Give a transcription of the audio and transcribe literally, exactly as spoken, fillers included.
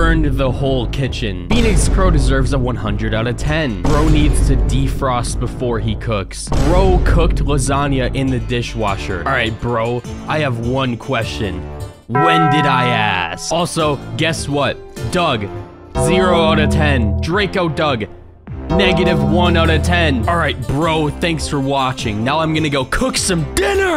burned the whole kitchen. Phoenix Crow deserves a one hundred out of ten. Bro needs to defrost before he cooks. Bro cooked lasagna in the dishwasher. All right, bro, I have one question. When did I ask? Also, guess what? Doug, zero out of ten. Draco Doug, negative one out of ten. All right, bro, thanks for watching. Now I'm gonna go cook some dinner.